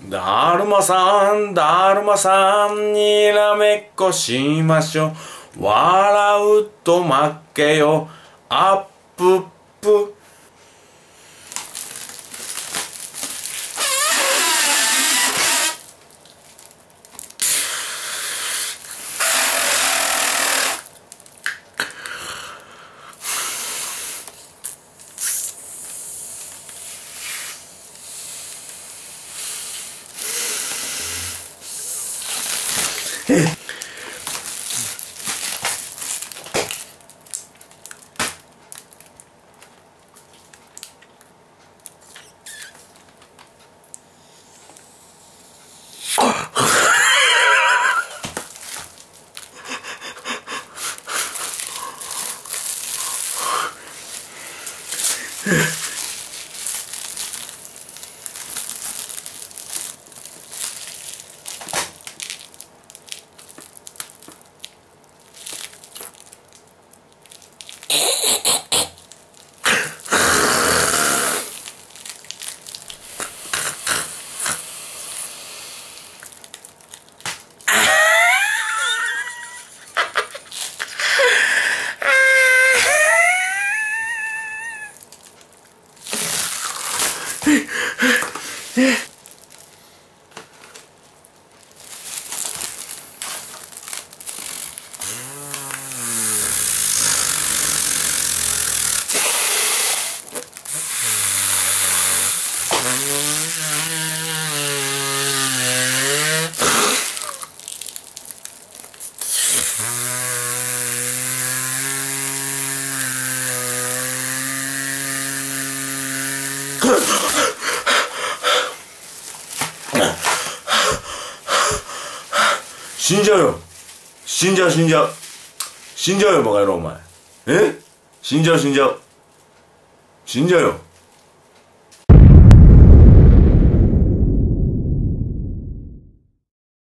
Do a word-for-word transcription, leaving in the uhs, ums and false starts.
だるまさん、だるまさん、にらめっこしましょう。笑うと負けよ、アップップ。死んじゃうよ。死んじゃう死んじゃう。死んじゃうよバカ野郎お前。え？死んじゃう死んじゃう。死んじゃうよ。